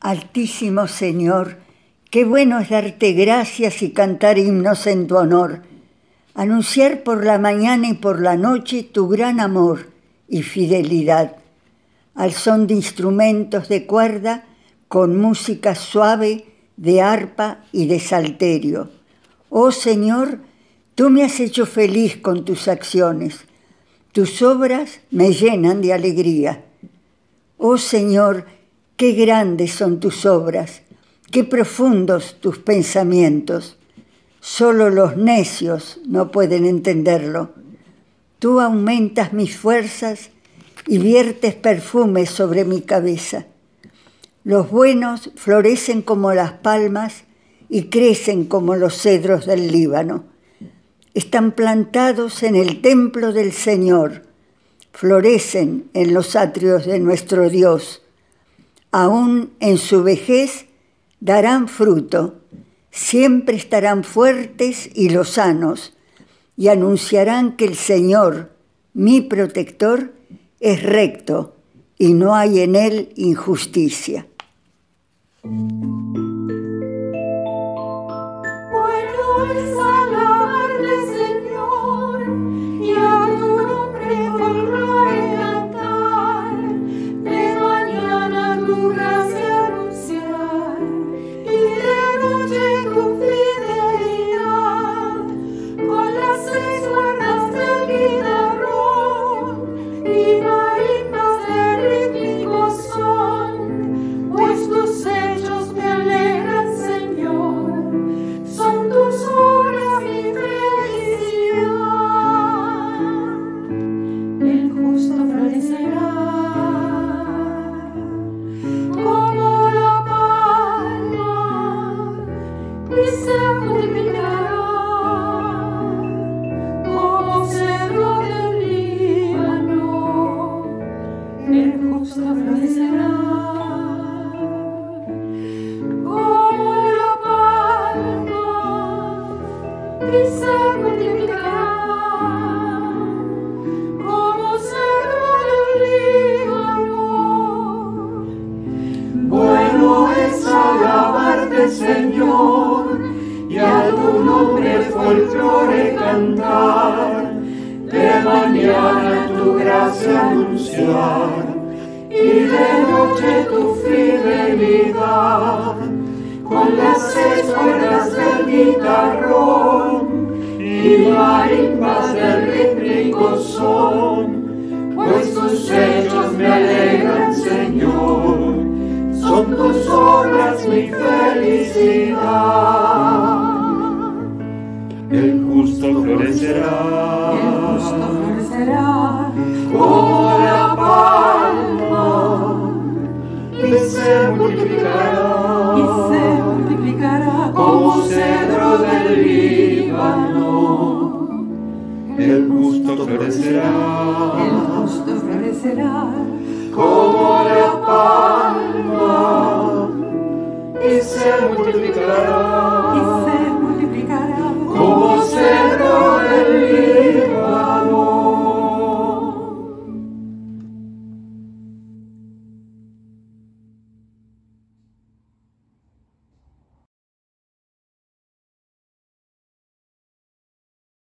Altísimo Señor, qué bueno es darte gracias y cantar himnos en tu honor, anunciar por la mañana y por la noche tu gran amor y fidelidad, al son de instrumentos de cuerda, con música suave de arpa y de salterio. Oh Señor, tú me has hecho feliz con tus acciones, tus obras me llenan de alegría. Oh Señor, qué grandes son tus obras, qué profundos tus pensamientos. Solo los necios no pueden entenderlo. Tú aumentas mis fuerzas y viertes perfumes sobre mi cabeza. Los buenos florecen como las palmas y crecen como los cedros del Líbano. Están plantados en el templo del Señor, florecen en los atrios de nuestro Dios. Aún en su vejez darán fruto, siempre estarán fuertes y lozanos, y anunciarán que el Señor, mi protector, es recto y no hay en él injusticia. Señor, y a tu nombre folclore cantar, de mañana tu gracia anunciar, y de noche tu fidelidad, con las 6 cuerdas del guitarrón, y marimbas del rítmico son, pues tus hechos me alegran, Señor. Son tus obras mi felicidad. El justo florecerá, como la palma, y se multiplicará, como cedro del Líbano. El justo florecerá, como la palma, y se multiplicará.